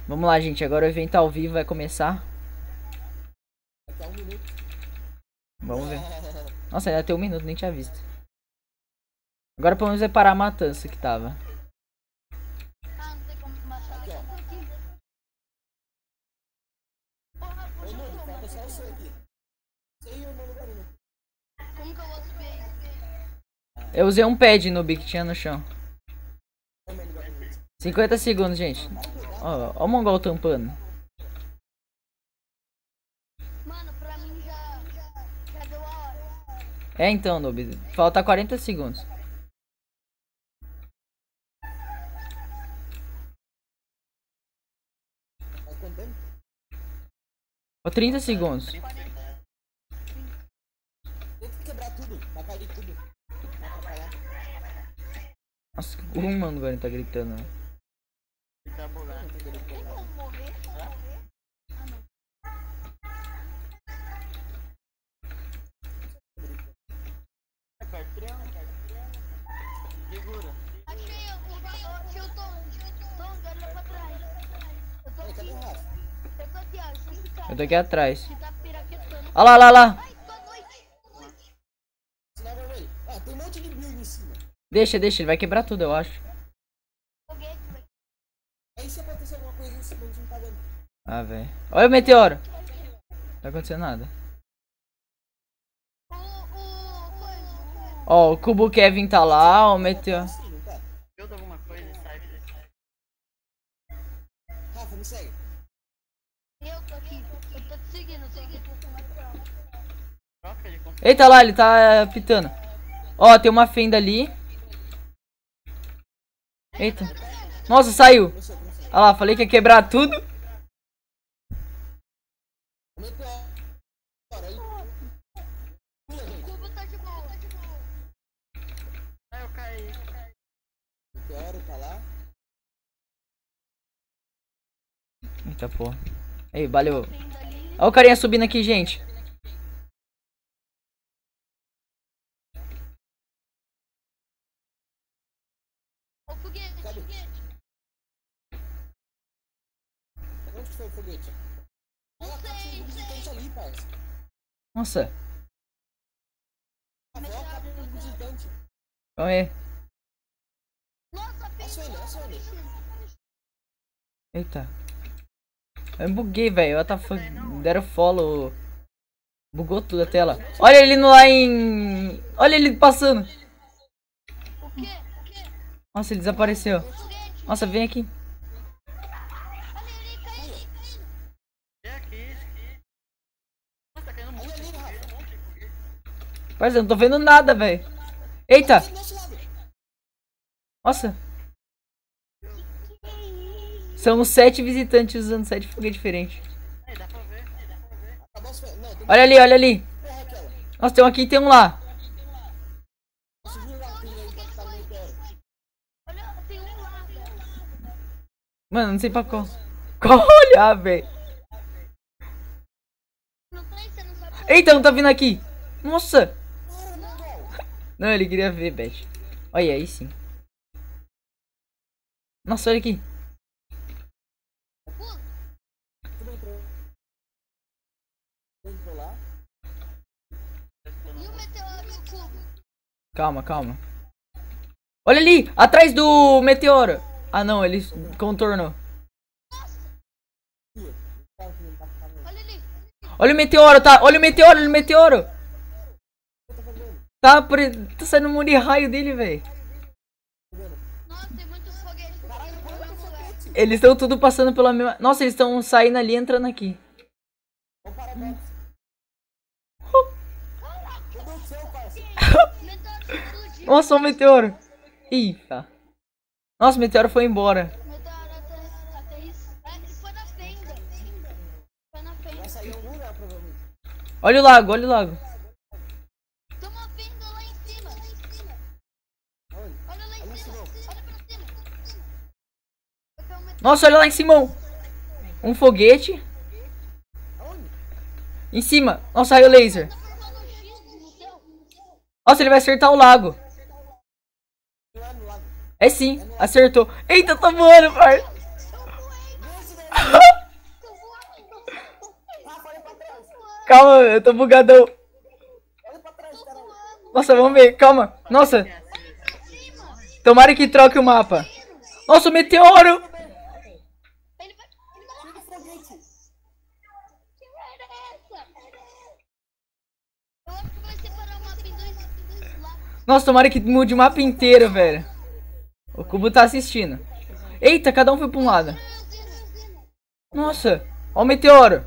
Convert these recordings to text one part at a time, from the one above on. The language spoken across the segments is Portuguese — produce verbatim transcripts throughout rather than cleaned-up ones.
Vamos lá, gente. Agora o evento ao vivo vai começar. Até um minuto. Vamos ver. Nossa, ainda tem um minuto, nem tinha visto. Agora pelo menos é parar a matança que tava. Ah, não tem como matar aqui, ó. Aqui. Porra, Ô, puxa mano, como? falta só você aqui. Você e o irmão do Karina. Como que eu vou subir aí? Eu usei um pad no que tinha no chão. Ô, mano, do Karina. cinquenta segundos, gente. Ó, ó o Mongol tampando. Mano, pra mim já, já, já deu a hora. É então, Noob. Falta quarenta segundos. Tá contando? Ó, trinta segundos. Tenta quebrar tudo, pra cair tudo. Pra atrapalhar. Nossa, que um mano, velho, tá gritando. Né? Fica bolado. Tem como morrer? Morrer? Ah, não. Segura. Achei o achei o Tom. Tom, olha pra trás. Eu tô Ei, cadê aqui. o Rafa? Eu tô aqui, ó. Esse cara Eu tô aqui atrás. que tá piraquetando. Ó lá, lá, lá. Ai, boa noite. Boa noite. Sinal vermelho. Ah, tem um monte de build em cima. Deixa, deixa. Ele vai quebrar tudo, eu acho. Foguete, velho. Aí se acontecer alguma coisa em cima, a gente não tá vendo. Ah, velho. Olha o meteoro. Não tá acontecendo nada. O, o, coisa. Ó, o Cubo Kevin tá lá, o meteoro. Assim, não tá? Build alguma coisa e sai. Rafa, me segue. Eu tô aqui. Eu tô te seguindo, eu tô aqui. Troca de computador. Eita lá, ele tá pitando. Ó, tem uma fenda ali. Eita. Nossa, saiu. Começou, começou. Olha lá, falei que ia quebrar tudo. O meteoro. Aí. Pula, O gente. cubo tá de boa. Tá de boa. Ah, eu caí. eu caí. O meteoro tá lá. Eita porra. Aí, valeu. Vindo ali. Olha o carinha subindo aqui, gente. O foguete. Cadê? Onde que foi o foguete? Não Ah, tá sei, cheio de visitante ali, parça. Nossa. Rafa, olha a capa do visitante. Calma aí. Nossa, Acha ele, acha ele. Eita. Eu buguei, velho. What the fuck? Deram follow. Bugou tudo a tela. Olha ele no lá em... Olha ele passando. O quê? O quê? Nossa, ele desapareceu. Foguete. Nossa, vem aqui. Olha ele caindo. E aqui? Nossa, tá caindo um monte de Ali, Rafa. foguete, um monte de foguete. Parça, eu não tô vendo nada, velho. Eita. Aqui do nosso lado. Nossa. São sete visitantes usando sete foguetes diferentes. Aí, dá pra ver. Dá pra ver. Acabou as fe... Não, tem Olha ali, olha ali. porra aquela. Nossa, tem um aqui e tem um lá. Você viu lá aquele aí que tá no meteoro? Olha, tem um lá. Mano, não sei pra qual. Qual olhar, velho. Não tem, você não sabe. Eita, não tá vindo aqui. Nossa. Para, Mongol. Não, ele queria ver, Beth. Olha aí sim. Nossa, olha aqui. Pula. Tu entrou. Tu entrou lá. E o meteoro e o cubo? Calma, calma. Olha ali, atrás do meteoro. Ah não, ele contornou. Olha ali. Olha o meteoro, tá? Olha o meteoro, olha o meteoro. Tá, pre... tá saindo um monte de raio dele, velho. Nossa, tem muitos foguetes. Caralho, no mesmo lugar. Eles estão tudo passando pela mesma... Nossa, eles estão saindo ali e entrando aqui. Olha o paradoxo. Meu Deus do céu, parça. Meteoro se explodiu. Nossa, o meteoro. Eita. Nossa, o meteoro foi embora. Meteoro até... até isso. Ah, ele foi na fenda. Foi na Vai fenda. sair em algum lugar, provavelmente. Olha o lago, olha o lago. Tem uma fenda lá em cima. Aonde? Olha lá em cima. Olha pra cima. Eu quero um meteoro. Nossa, olha lá em cima. Um foguete. Aonde? Em cima. Nossa, raio laser. Tá formando um X no céu. Nossa, ele vai acertar o lago. Lá no lado. É sim, acertou. Eita, tá voando, pai. Eu voei, mano. Calma, eu tô bugadão. Olha pra trás, caralho. Nossa, vamos ver, calma. Nossa, tomara que troque o mapa. Nossa, o meteoro. Ele vai. Ele vai. Chega o foguete. Que merda é essa? Eu acho que vai separar o mapa em dois, em dois lados. Nossa, tomara que mude o mapa inteiro, velho. O Cubo tá assistindo. Eita, cada um foi pra um lado. Nossa, ó o meteoro.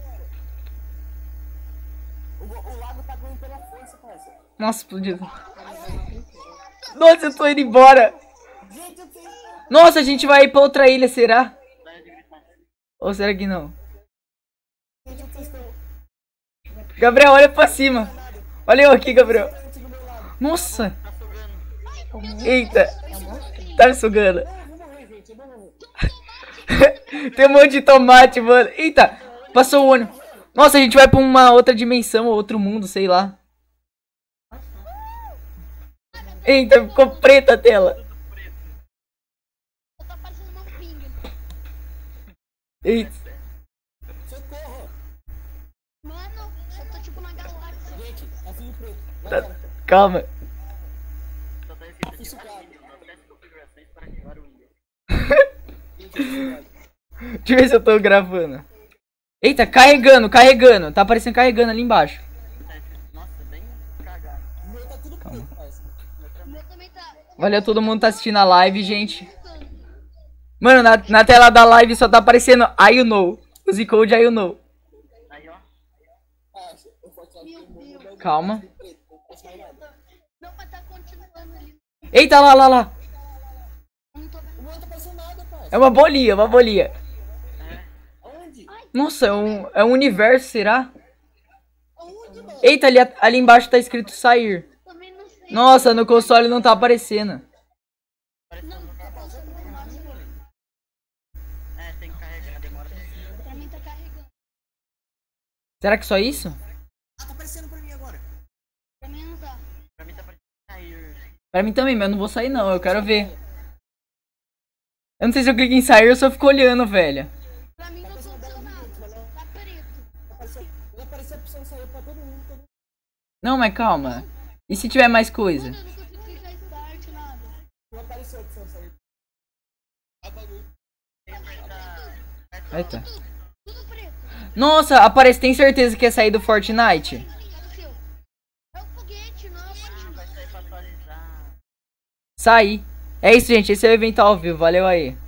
O, o lago tá aguentando a força, parceiro. Nossa, explodiu. Nossa, eu tô indo embora. Gente, eu tenho... Nossa, a gente vai pra outra ilha, será? Ou será que não? Gente, eu tenho... Gabriel, olha pra cima. Olha eu aqui, Gabriel. Nossa. Eita. Tá me sugando. Eu vou morrer, gente. Eu vou morrer. Tem um monte de tomate, mano. Eita. Passou o olho. Nossa, a gente vai pra uma outra dimensão, ou outro mundo, sei lá. Eita, ficou preta a tela. Tá parecendo uma pinga. Eita. Socorro. Mano, eu tô tipo na galáxia. Gente, é fio preto. Tá, Galera, calma. Só tá escrito isso, aqui, cara. acesse configurações para ativar o Windows. Gente, isso, Deixa eu ver se eu tô gravando. Eita, carregando, carregando. Tá aparecendo carregando ali embaixo. Nossa, bem cagado. o meu tá tudo preto, parceiro. O meu também tá. Olha, todo mundo tá assistindo a live, gente. Mano, na, na tela da live só tá aparecendo I you know. O Z-Code I you know. Aí, ó. Ah, eu vou atirar Meu aqui, o meu Deus. Calma. preto. Não posso mais nada. Não, mas tá continuando ali. Eita, lá, lá, lá. Eu não tô O vendo. meu não tá parecendo nada, É parceiro. uma bolinha, uma bolinha. Aonde? Nossa, é um, é um universo, será? Aonde, mano? Eita, ali, ali embaixo tá escrito sair. Também não sei. Nossa, no console não tá aparecendo. Não, tá passando por baixo. É, tem que carregar, demora pra cima. Pra mim tá carregando. Será que só isso? Ah, tá aparecendo pra mim agora. Pra mim não tá. Pra mim tá parecendo sair. Pra mim também, mas eu não vou sair não, eu quero ver. Eu não sei se eu clico em sair ou se eu fico olhando, velho. Pra mim não aconteceu nada. Tá preto. Apareceu, vai aparecer a opção sair pra todo mundo. Todo mundo. Não, mas calma. E se tiver mais coisa? Mano, eu não consigo clicar em start, nada. Não apareceu a opção sair. Ah, bagulho. Tem que apertar. Eita. Tudo, tudo preto. Nossa, aparece, tem certeza que é sair do Fortnite? Apareceu. É o foguete, não é o foguete. Vai sair pra atualizar. Sair. É isso, gente, esse é o evento ao vivo, valeu aí.